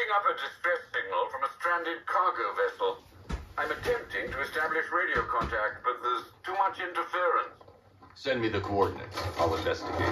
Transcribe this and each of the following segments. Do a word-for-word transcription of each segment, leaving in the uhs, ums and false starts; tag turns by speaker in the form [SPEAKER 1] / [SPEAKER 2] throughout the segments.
[SPEAKER 1] picking up a distress signal from a stranded cargo vessel. I'm attempting to establish radio contact, but there's too much interference.
[SPEAKER 2] Send me the coordinates. I'll investigate.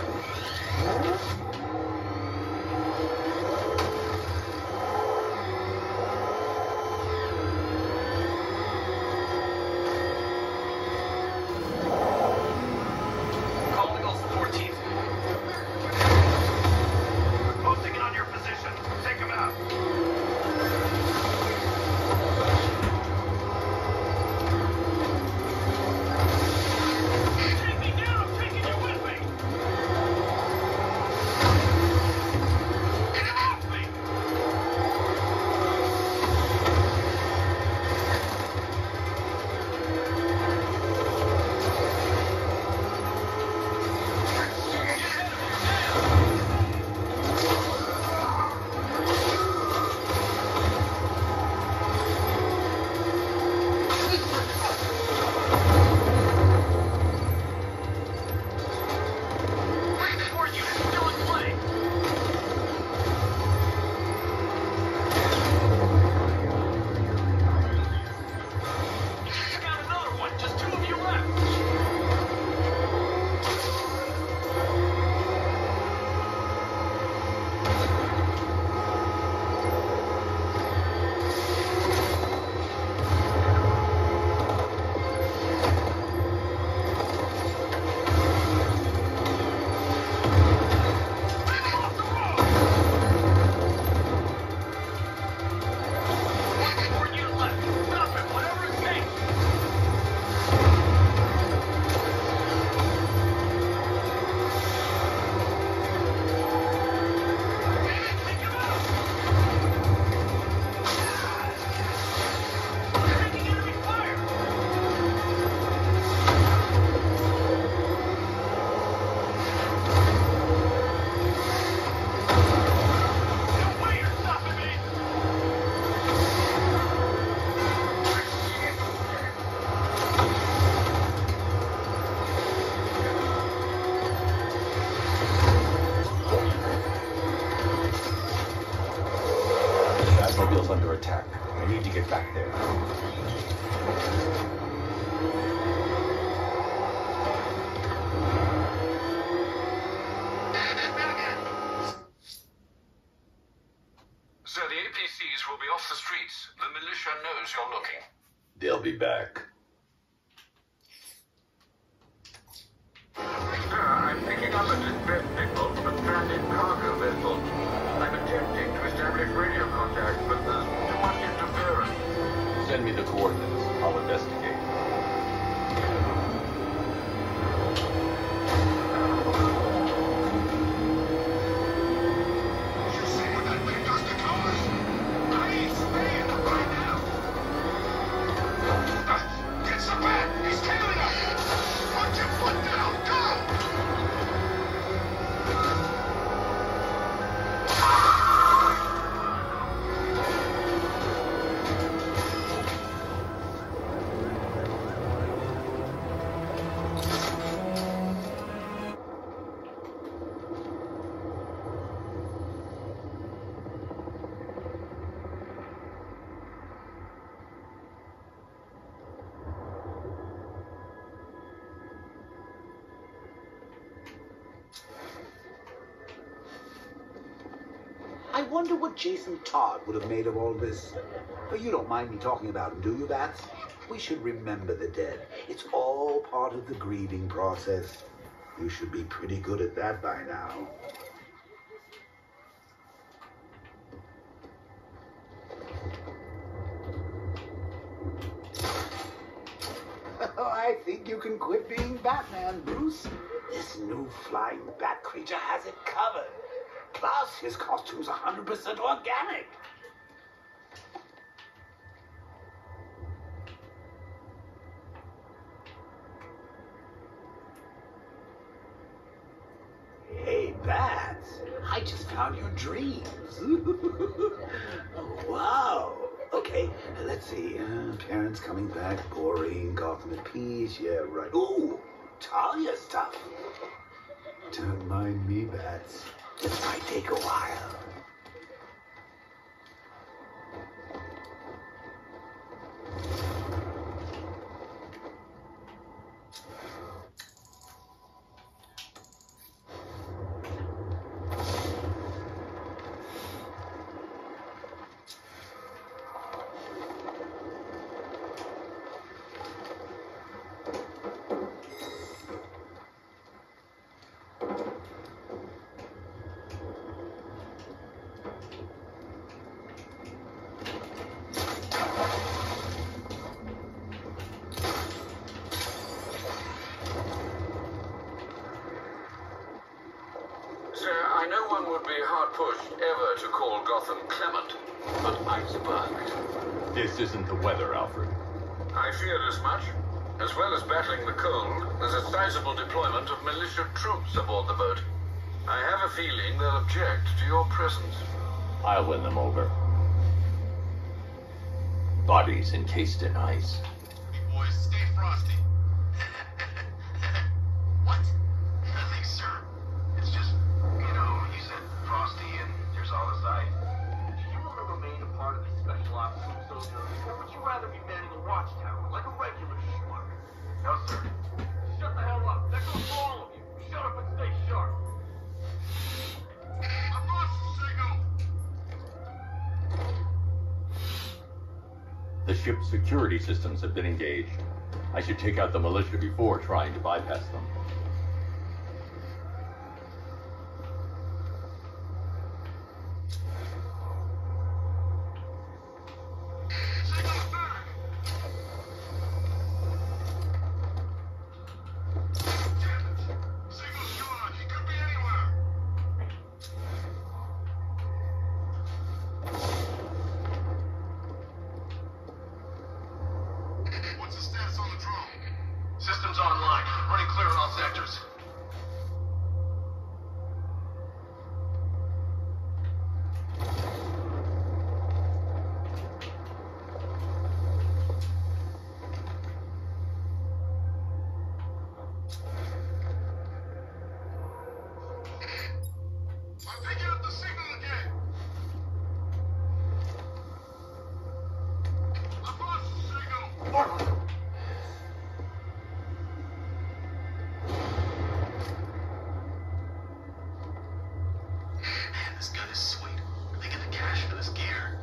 [SPEAKER 2] Under attack. I need to get back there.
[SPEAKER 1] Sir, the A P Cs will be off the streets. The militia knows you're looking.
[SPEAKER 2] They'll be back.
[SPEAKER 1] Sir, I'm picking up a distress signal from a stranded cargo vessel. I'm attempting to establish radio contact, but there's too much interference.
[SPEAKER 2] Send me the coordinates. I'll investigate.
[SPEAKER 1] You see what that thing does to cars? I ain't staying right now. Uh, get some back! He's tailing us! Put your foot down! Go!
[SPEAKER 3] I wonder what Jason Todd would have made of all this. But you don't mind me talking about him, do you, Bats? We should remember the dead. It's all part of the grieving process. You should be pretty good at that by now. I think you can quit being Batman, Bruce. This new flying bat creature has it covered. Plus, his costume's one hundred percent organic. Hey, Bats, I just found your dreams. Oh, wow. Okay, let's see. Uh, parents coming back, boring, Gotham at peace. Yeah, right. Ooh, Talia stuff. Don't mind me, Bats. This might take a while.
[SPEAKER 1] not pushed ever to call Gotham clement, but iceberg.
[SPEAKER 2] This isn't the weather, Alfred.
[SPEAKER 1] I feared as much. As well as battling the cold, there's a sizable deployment of militia troops aboard the boat. I have a feeling they'll object to your presence.
[SPEAKER 2] I'll win them over. Bodies encased in ice.
[SPEAKER 4] You boys, stay frosty. What? Nothing, sir. It's just, you know, you said frosty and there's all this ice.
[SPEAKER 5] Do you want to remain a part of the special ops team, soldier? Or would you rather be manning a watchtower like a regular schmuck?
[SPEAKER 4] No, sir.
[SPEAKER 5] Shut the hell up. That goes for all of you. Shut up and stay sharp.
[SPEAKER 2] The ship's security systems have been engaged. I should take out the militia before trying to bypass them.
[SPEAKER 4] Systems online. Running clear on all sectors. I'm picking up the signal again. I lost the signal. This gun is sweet. They get the cash for this gear.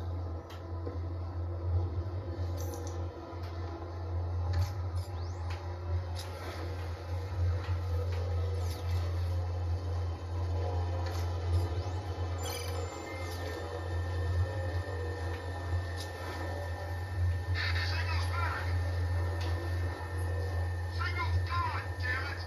[SPEAKER 4] Signal's back. Signal's gone, damn it.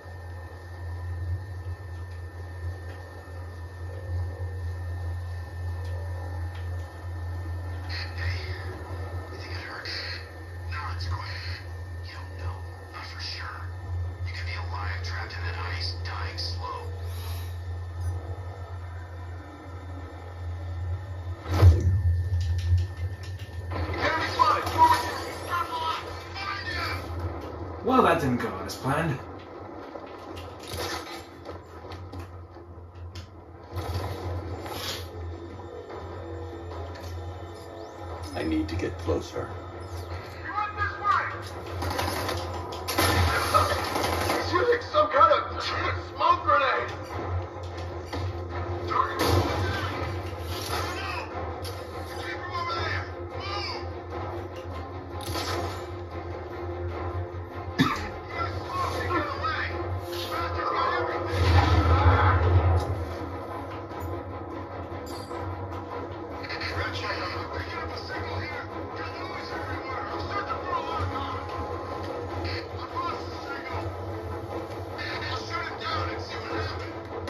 [SPEAKER 6] Well, that didn't go as planned.
[SPEAKER 2] I need to get closer.
[SPEAKER 4] Run this way! He's using some kind of smoke grenade! Target! No! Keep him over there! Move! You're supposed to get away! Bastards got everything! Red check, I'm picking up a signal here! Got noise everywhere! I'm searching for a lock on! I lost the signal! I'll shut it down and see what happens!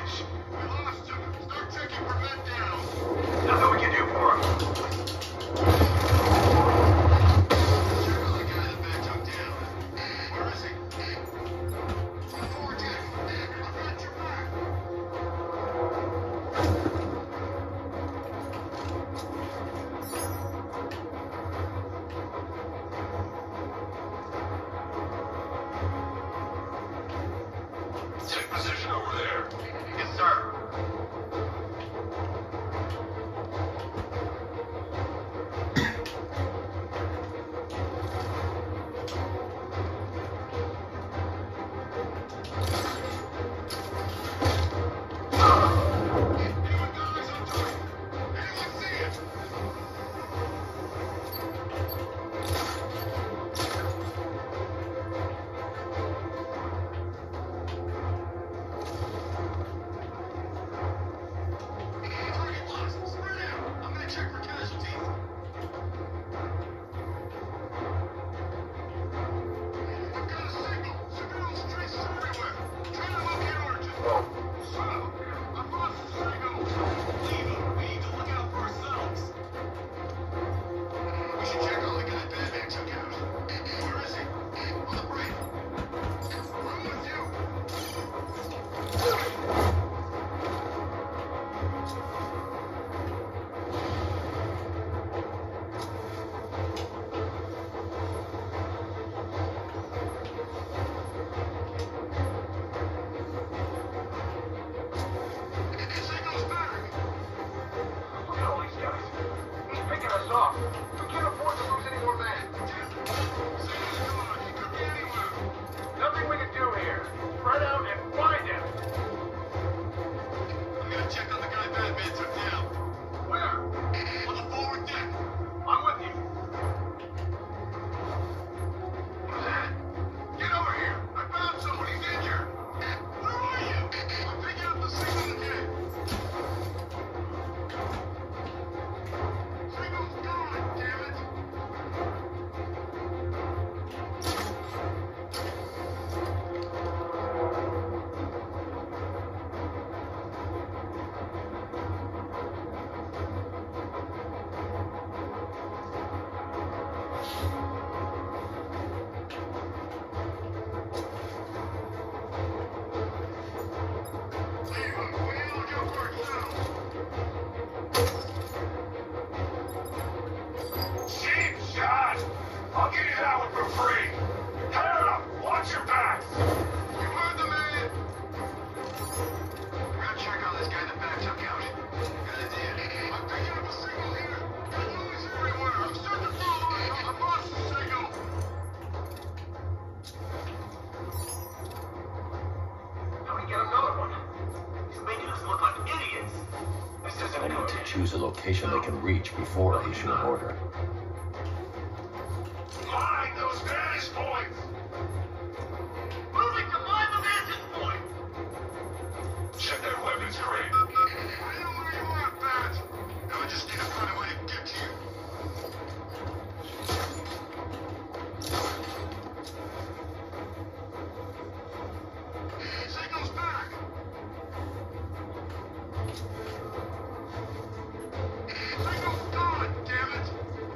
[SPEAKER 4] Mitch, we lost him. Start taking prevent down.
[SPEAKER 5] Nothing we can do for him.
[SPEAKER 4] Check on the guy that Ben took down. Where is he? On the forward deck. I've got your back.
[SPEAKER 1] Take position over there.
[SPEAKER 5] Yes, sir.
[SPEAKER 4] Anyone got eyes on target? Anyone see it? Target lost. Spread out. I'm gonna check for casualties. I've got a signal. Civilians traces everywhere. Try to locate origin. So, I've lost the signal. Leave him. We need to look out for ourselves. We should check on the guy Batman took out. Where is he? On the break. I'm with you. Signal's back.
[SPEAKER 5] Look at all these guys. He's picking us off. We can't afford to lose any more men.
[SPEAKER 4] Signal's gone. He could be anywhere.
[SPEAKER 5] Nothing we can do here. Spread out and find him.
[SPEAKER 4] I'm gonna check on the guy Batman took down.
[SPEAKER 5] Where?
[SPEAKER 4] On the forward deck.
[SPEAKER 5] I'm with you.
[SPEAKER 4] What's that? Get over here. I found someone. He's injured. Where are you? I'm picking up the signal again. Signal's gone, damn it. Leave him. We need to look out for ourselves.
[SPEAKER 1] Cheap shot! I'll give you that one for free. Head up! Watch your backs!
[SPEAKER 4] You heard the man. We're gonna check on this guy that Ben took out. Good idea. I'm picking up a signal here. Got noise everywhere. I'm starting to follow it. I've lost the signal.
[SPEAKER 5] How do we get another one? He's making us look like idiots. This isn't
[SPEAKER 2] I need
[SPEAKER 5] good.
[SPEAKER 2] to choose a location they can reach before I issue an order.
[SPEAKER 1] Mind those vantage points!
[SPEAKER 5] Moving to mind the vantage point.
[SPEAKER 1] Check that weapons crate.
[SPEAKER 4] I know where you are, Bat. Now I just need to find a way to get to you. Signal's back. Signal's gone, damn it.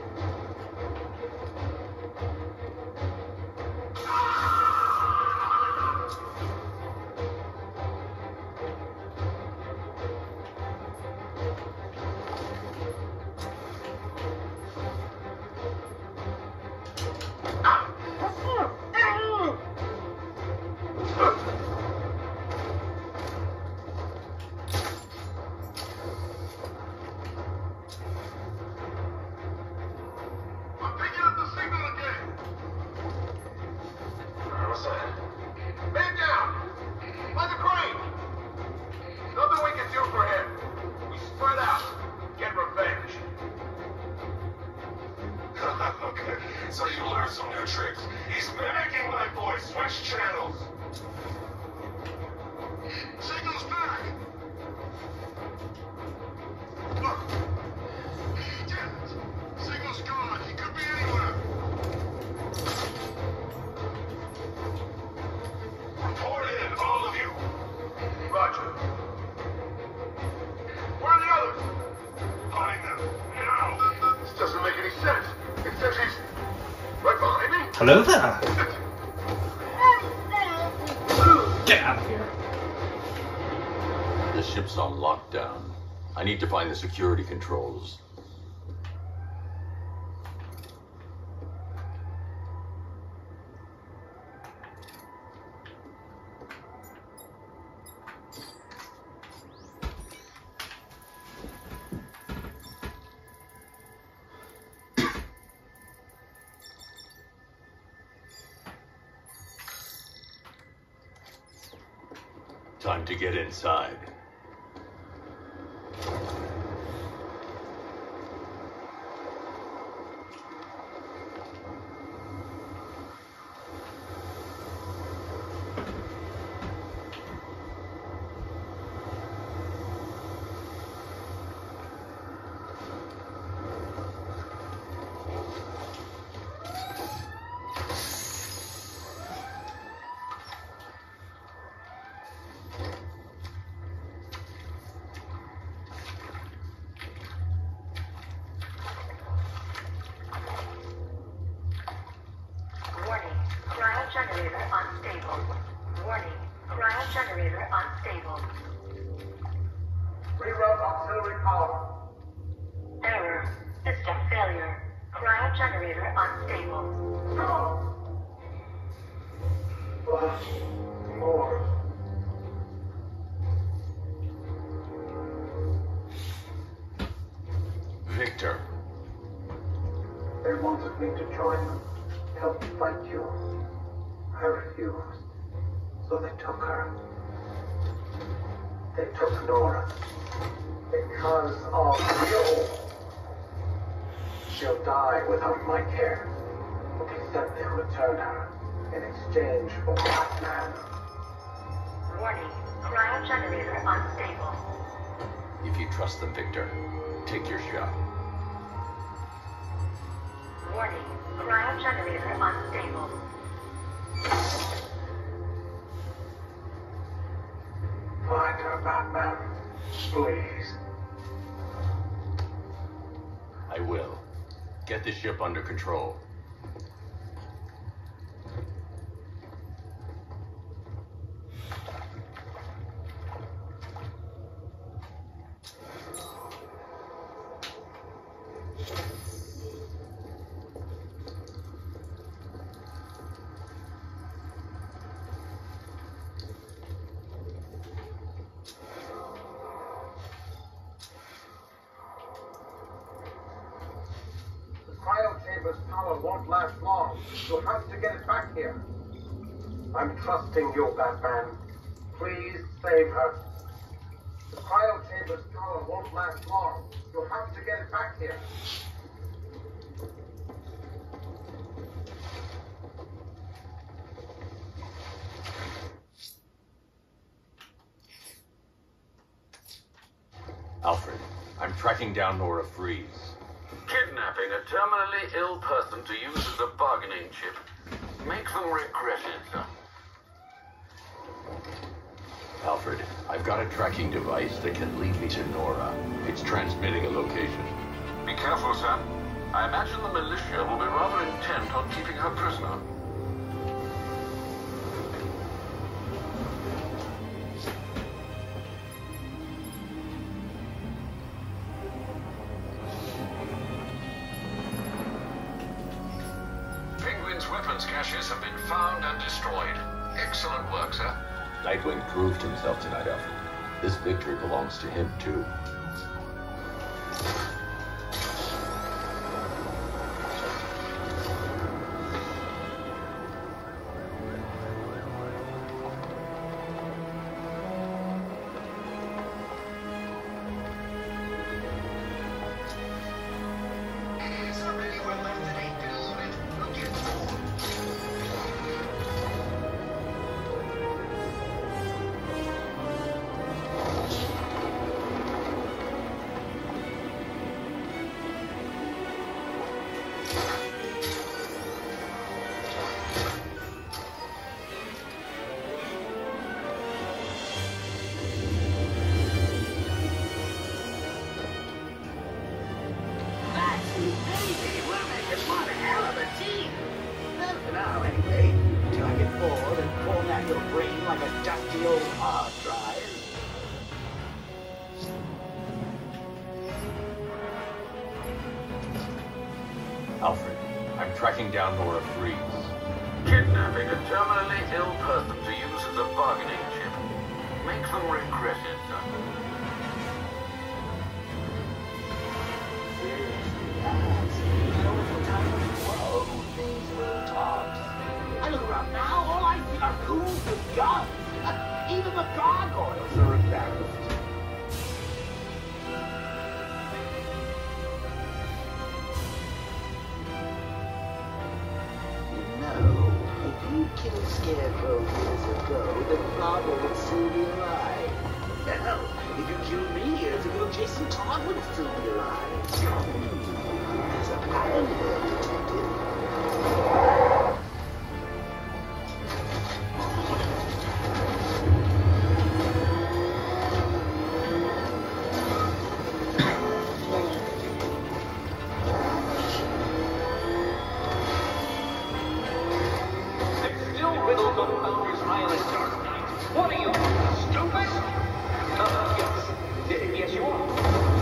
[SPEAKER 4] I'm picking up the signal again.
[SPEAKER 5] What's that? Man down! By the crane! Nothing we can do for him. We spread out. Get revenge.
[SPEAKER 1] Okay, so you learned some new tricks. He's mimicking my voice. Switch channels.
[SPEAKER 4] Signal's back. Damn it. Signal's gone. He could be anywhere.
[SPEAKER 1] Report in, all of you.
[SPEAKER 5] Roger.
[SPEAKER 6] Hello there. Get out of here.
[SPEAKER 2] The ship's on lockdown. I need to find the security controls. Time to get inside.
[SPEAKER 7] Generator unstable. Warning. Cryo generator unstable.
[SPEAKER 5] Reroute auxiliary power.
[SPEAKER 7] Error. System failure. Cryo generator unstable.
[SPEAKER 5] No! Plus more.
[SPEAKER 2] Victor.
[SPEAKER 5] They wanted me to join them, help fight you. I refused, so they took her. They took Nora. Because of you. She'll die without my care. Except they'll return her in exchange for Batman.
[SPEAKER 7] Warning. Cryo generator unstable.
[SPEAKER 2] If you trust them, Victor, take your shot.
[SPEAKER 7] Warning. Cryo generator unstable.
[SPEAKER 5] Find her, Batman. Please.
[SPEAKER 2] I will. Get the ship under control.
[SPEAKER 5] Cryo chamber's power won't last long. You'll have to get it back here. I'm trusting you, Batman. Please save her. The cryo chamber's power won't last long. You'll have to get it back here.
[SPEAKER 2] Alfred, I'm tracking down Nora Freeze.
[SPEAKER 1] Kidnapping a terminally ill person to use as a bargaining chip. Make them regret it.
[SPEAKER 2] Alfred, I've got a tracking device that can lead me to Nora. It's transmitting a location.
[SPEAKER 1] Be careful, sir. I imagine the militia will be rather intent on keeping her prisoner. Penguin's weapons caches have been found and destroyed. Excellent work, sir.
[SPEAKER 2] Nightwing proved himself tonight, Alfred. This victory belongs to him, too.
[SPEAKER 3] like a dusty old hard drive.
[SPEAKER 2] Alfred, I'm tracking down Nora Freeze.
[SPEAKER 1] Kidnapping a terminally ill person to use as a bargaining chip. Make them regret it, son.
[SPEAKER 3] I look around now, all I see are ghouls with guns. Even the gargoyles are embarrassed. You know, if you killed Scarecrow years ago, then Father would still be alive. Hell, if you killed me years ago, Jason Todd would still be alive. There's a pattern here, Detective.
[SPEAKER 5] What are you, stupid? Uh, yes. Yes, you are.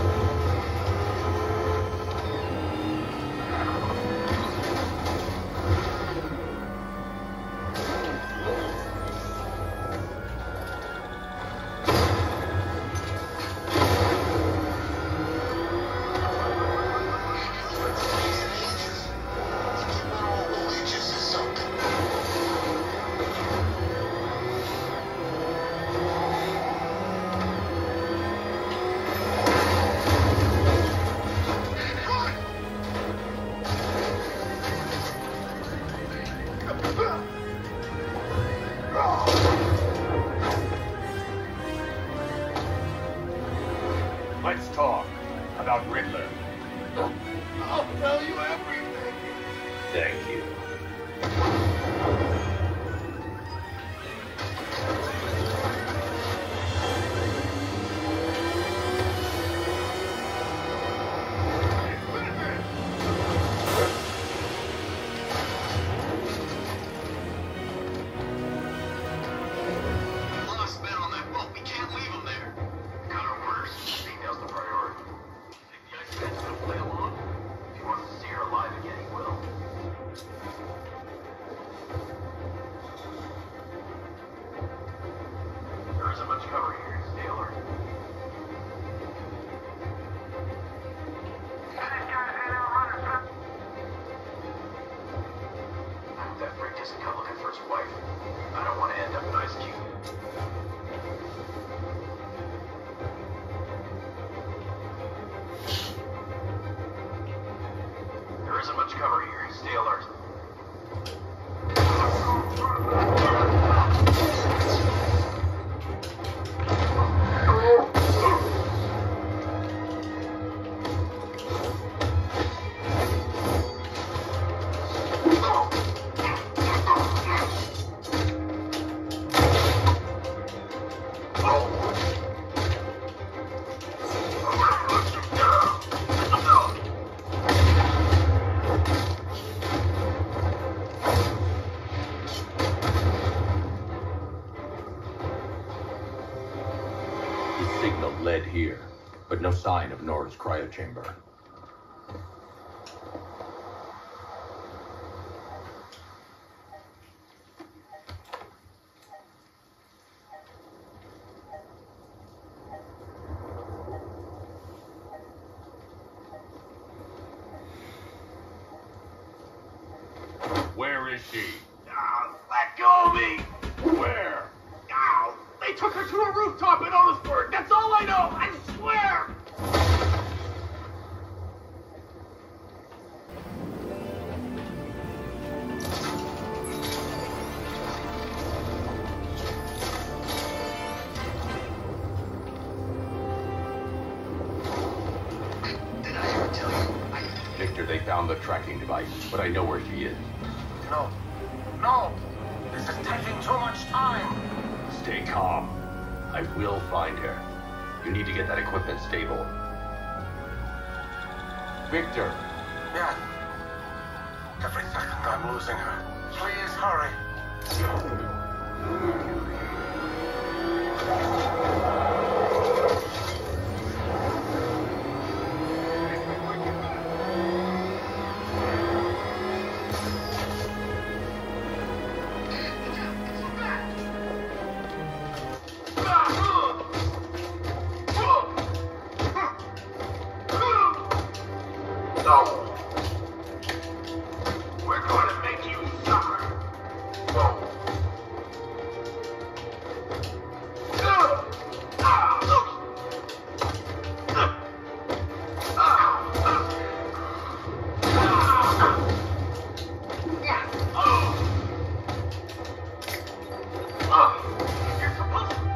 [SPEAKER 2] Let's talk about Riddler.
[SPEAKER 4] I'll tell you everything.
[SPEAKER 2] Thank you.
[SPEAKER 4] Lost men on that boat. We can't leave them there. Got our orders. Female's the priority. Think the Iceman's gonna play along? If he wants to see her alive again, he will. There isn't much cover here. Stay alert. That freak doesn't come looking for his wife. I don't want to end up in Ice Cube. There isn't much cover here. Stay alert.
[SPEAKER 2] The signal led here, but no sign of Nora's cryo chamber. Where is she?
[SPEAKER 4] Ah, let go of me!
[SPEAKER 2] Where?
[SPEAKER 4] Ow! They took her to a rooftop in Otisburg! That's all I know! I swear! Did I ever tell you? I...
[SPEAKER 2] Victor, they found the tracking device, but I know where she is.
[SPEAKER 5] No. No! This is taking too much time!
[SPEAKER 2] Stay calm. I will find her. You need to get that equipment stable. Victor!
[SPEAKER 5] Yeah. Every second I'm losing her. Please hurry.
[SPEAKER 4] You're supposed to.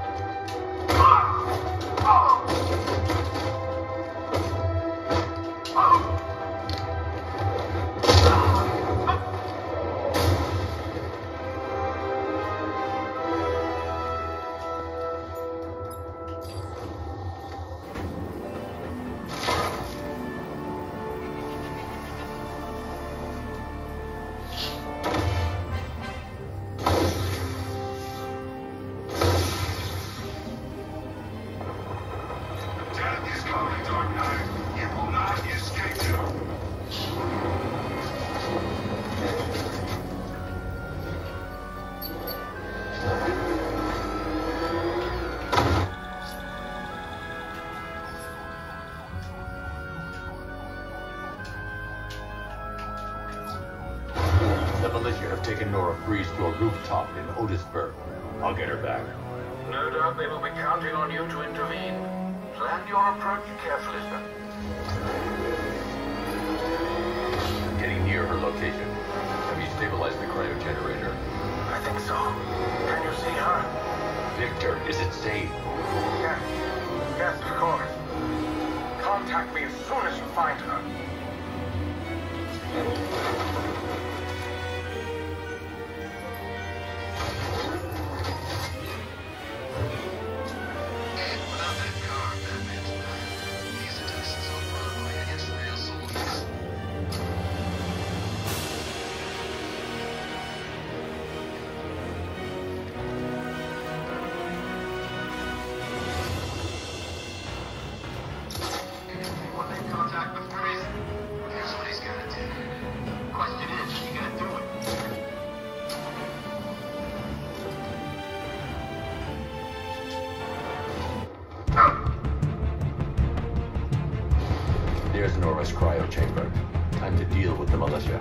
[SPEAKER 4] Death is coming, Dark Knight. You will not escape it.
[SPEAKER 2] The militia have taken Nora Freeze to a rooftop in Otisburg. I'll get her back.
[SPEAKER 1] No doubt they will be counting on you to intervene. Plan your approach carefully, sir.
[SPEAKER 2] I'm getting near her location. Have you stabilized the cryogenerator?
[SPEAKER 1] I think so. Can you see her?
[SPEAKER 2] Victor, is it safe?
[SPEAKER 1] Yes. Yes, of course. Contact me as soon as you find her.
[SPEAKER 4] Without that car, Batman's alive. These attacks is over going against real soldiers. When they contact with Freeze, here's what he's gonna do. Question is, is he gonna do it?
[SPEAKER 2] There's Nora's cryo chamber. Time to deal with the militia.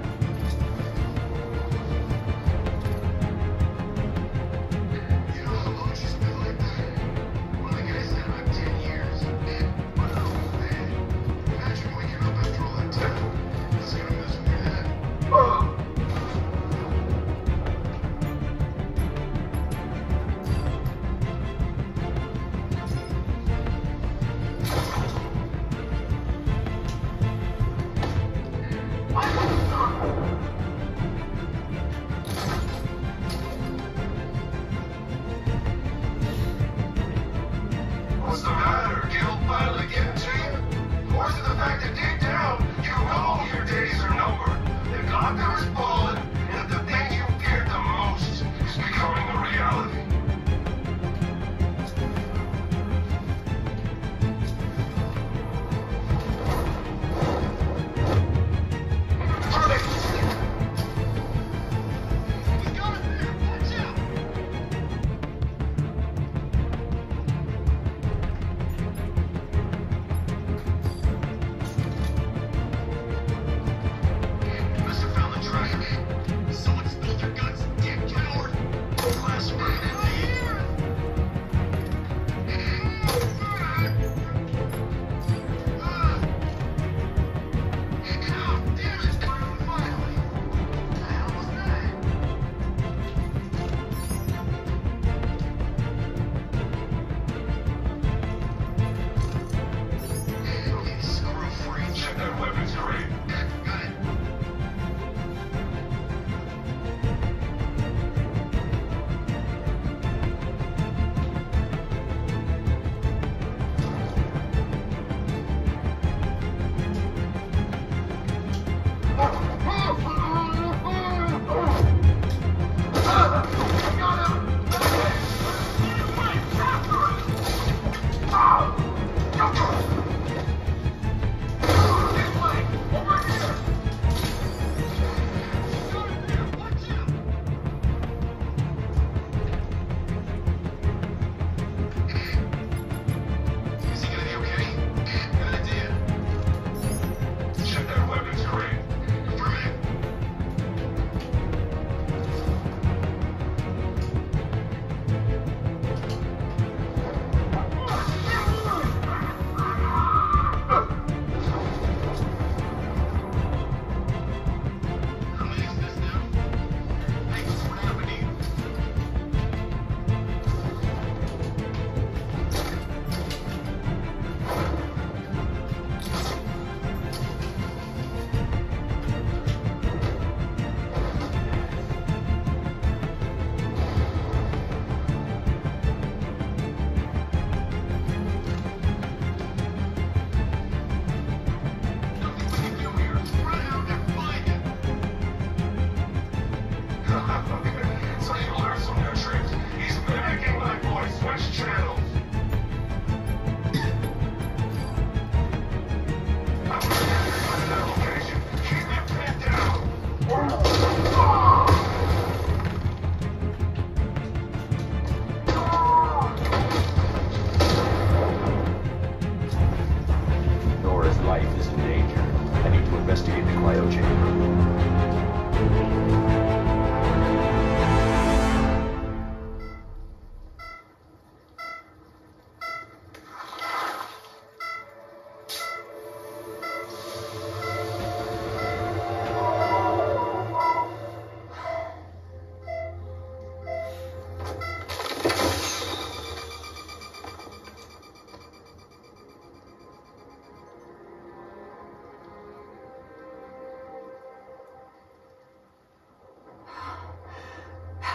[SPEAKER 4] You know how long she's been like that? One of the guys said about ten years. Wow, man. Imagine waking up after all that time. It's gonna mess with your head.
[SPEAKER 1] What?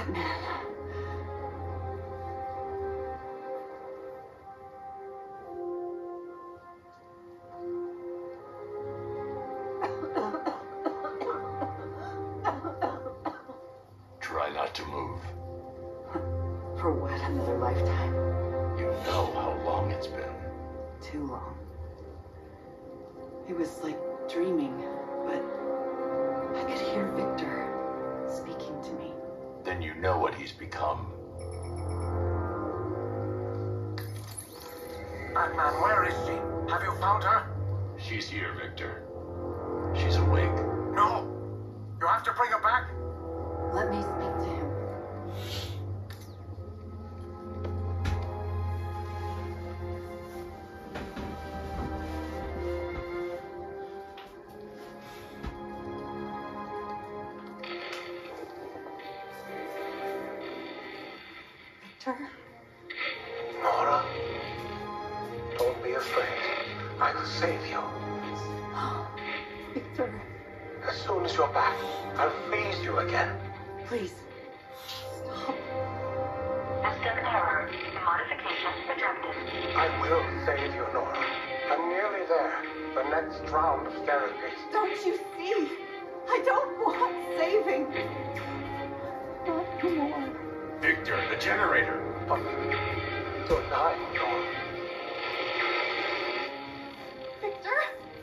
[SPEAKER 8] Batman.
[SPEAKER 2] Try not to move.
[SPEAKER 8] For what, another lifetime?
[SPEAKER 2] You know how long it's been.
[SPEAKER 8] Too long. It was like dreaming, but I could hear Victor speaking to me.
[SPEAKER 2] Then you know what he's become.
[SPEAKER 5] Batman, where is she? Have you found her?
[SPEAKER 2] She's here, Victor. She's awake.
[SPEAKER 5] No. You have to bring her back.
[SPEAKER 8] Let me speak to him. Victor?
[SPEAKER 5] Nora, don't be afraid. I will save you.
[SPEAKER 8] Oh, Victor,
[SPEAKER 5] As soon as you're back, I'll freeze you again.
[SPEAKER 8] please. Stop.
[SPEAKER 7] System error. Modification rejected.
[SPEAKER 5] I will save you, Nora. I'm nearly there. The next round of therapy.
[SPEAKER 8] Don't you see? I don't want saving. Not more.
[SPEAKER 2] Victor, the generator.
[SPEAKER 5] But you're dying, Nora.
[SPEAKER 8] Victor?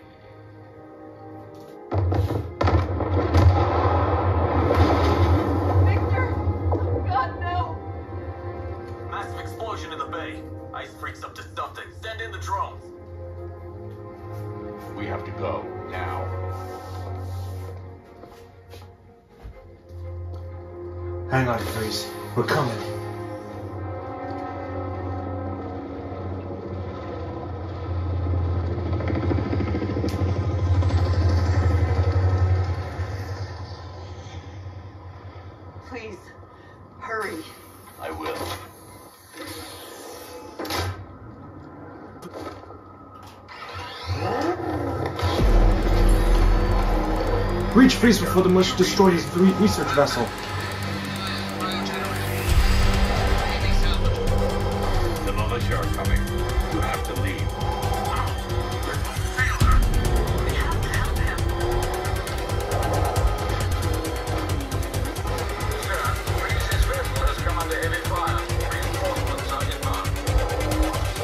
[SPEAKER 8] Victor! Oh God, no!
[SPEAKER 9] Massive explosion in the bay. Ice freaks up to something. Send in the drones.
[SPEAKER 2] We have to go, now.
[SPEAKER 6] Hang on, Freeze. We're coming.
[SPEAKER 8] Please, hurry.
[SPEAKER 2] I will.
[SPEAKER 6] Reach Freeze before the militia destroy his re- research vessel.
[SPEAKER 2] The militia are coming. You have to leave.
[SPEAKER 1] Sir, Freeze's vessel has come under heavy fire. Reinforcements are inbound.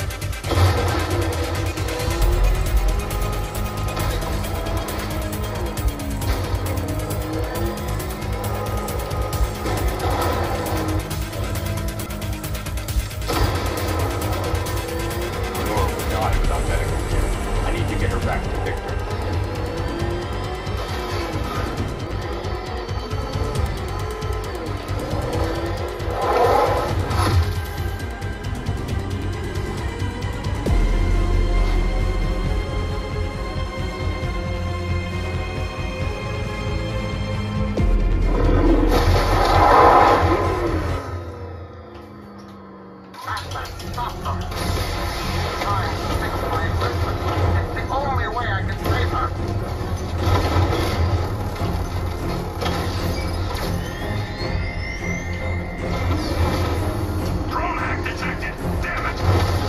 [SPEAKER 2] Nora will die without medical care. I need to get her back to Victor.
[SPEAKER 5] Batman, stop them. Try and fix my equipment. It's the only way I can save her.
[SPEAKER 4] Drone hack detected. Damn it.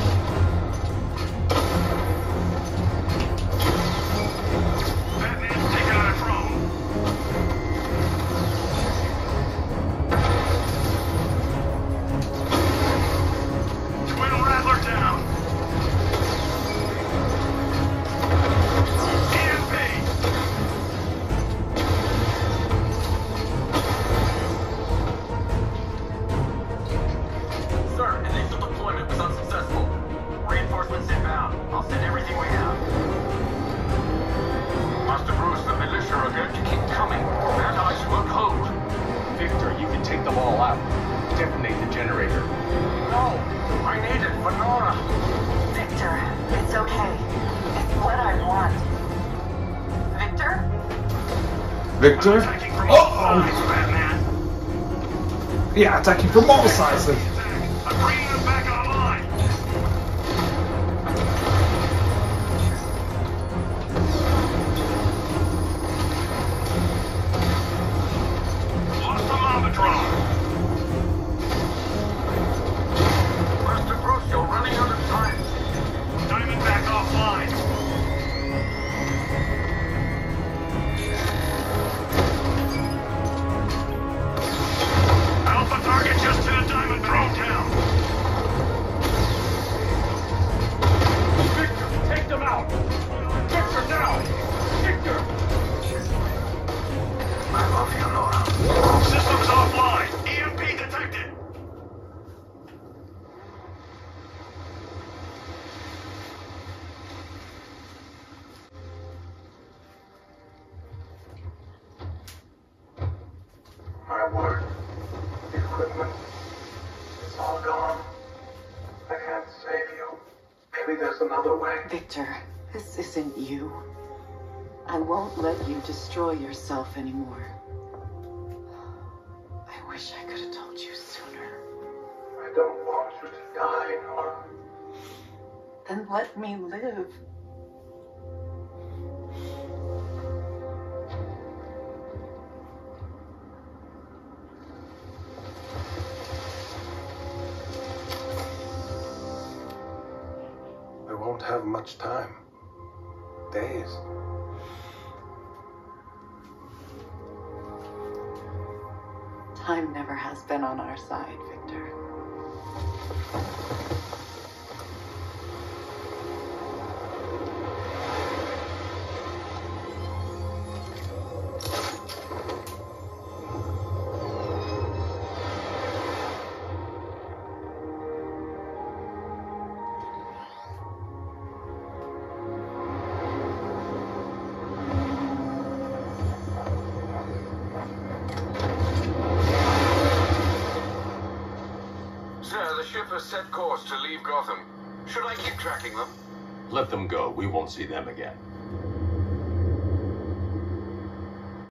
[SPEAKER 4] Batman's taking out a drone. Twin Rattler down. E M P.
[SPEAKER 9] Sir, initial deployment was unsuccessful. Reinforcements inbound. I'll send everything we have.
[SPEAKER 1] Master Bruce, the militia are going to keep coming. That ice will hold.
[SPEAKER 2] Victor, you can take them all out. Detonate the generator.
[SPEAKER 5] No, I need it for Nora.
[SPEAKER 8] Victor, it's okay. It's what I want. Victor?
[SPEAKER 6] Victor?
[SPEAKER 4] Attacking from all
[SPEAKER 6] Oh!
[SPEAKER 4] sides, Batman.
[SPEAKER 6] Yeah, attacking from all sides. then.
[SPEAKER 4] I'm bringing them back online. Lost the Mamba drone.
[SPEAKER 5] Maybe there's another way.
[SPEAKER 8] Victor, this isn't you. I won't let you destroy yourself anymore. I wish I could have told you sooner.
[SPEAKER 5] I don't want you to die, Nora.
[SPEAKER 8] Then let me live.
[SPEAKER 5] I won't have much time. Days.
[SPEAKER 8] Time never has been on our side, Victor.
[SPEAKER 1] Sir, the ship has set course to leave Gotham. Should I keep tracking them?
[SPEAKER 2] Let them go. We won't see them again.